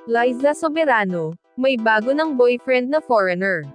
Liza Soberano, may bago ng boyfriend na foreigner.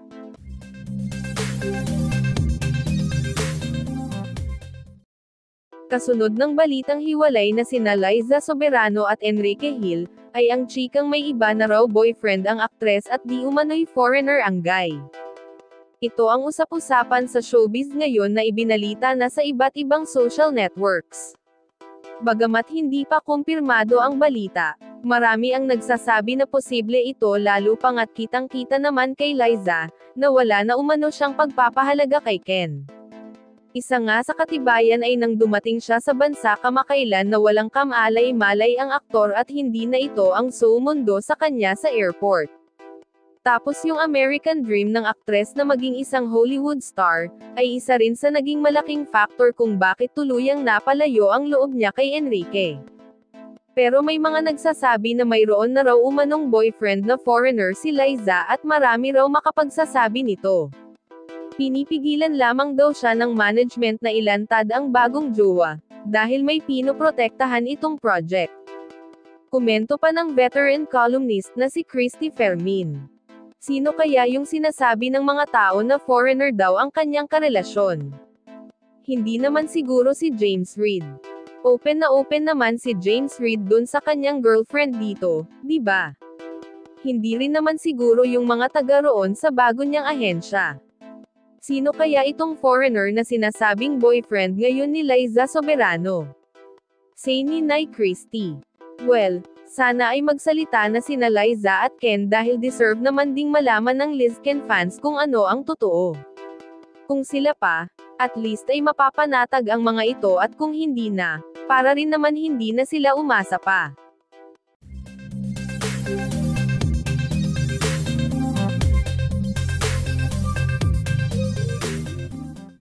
Kasunod ng balitang hiwalay na sina Liza Soberano at Enrique Hill, ay ang chikang may iba na raw boyfriend ang aktres at di umano'y foreigner ang guy. Ito ang usap-usapan sa showbiz ngayon na ibinalita na sa iba't ibang social networks. Bagamat hindi pa kumpirmado ang balita, marami ang nagsasabi na posible ito lalo pangat kitang-kita naman kay Liza, na wala na umano siyang pagpapahalaga kay Ken. Isa nga sa katibayan ay nang dumating siya sa bansa kamakailan na walang kamalay-malay ang aktor at hindi na ito ang sumundo sa kanya sa airport. Tapos yung American dream ng aktres na maging isang Hollywood star, ay isa rin sa naging malaking factor kung bakit tuluyang napalayo ang loob niya kay Enrique. Pero may mga nagsasabi na mayroon na raw umanong boyfriend na foreigner si Liza at marami raw makapagsasabi nito. Pinipigilan lamang daw siya ng management na ilantad ang bagong jowa, dahil may pinoprotektahan itong project. Komento pa ng veteran columnist na si Christy Fermin. Sino kaya yung sinasabi ng mga tao na foreigner daw ang kanyang karelasyon? Hindi naman siguro si James Reid. Open na open naman si James Reid dun sa kanyang girlfriend dito, di ba? Hindi rin naman siguro yung mga taga roon sa bago niyang ahensya. Sino kaya itong foreigner na sinasabing boyfriend ngayon ni Liza Soberano? Say ni Nay Christy. Well, sana ay magsalita na sina Liza at Ken dahil deserve naman ding malaman ng Liz Ken fans kung ano ang totoo. Kung sila pa, at least ay mapapanatag ang mga ito at kung hindi na, para rin naman hindi na sila umasa pa.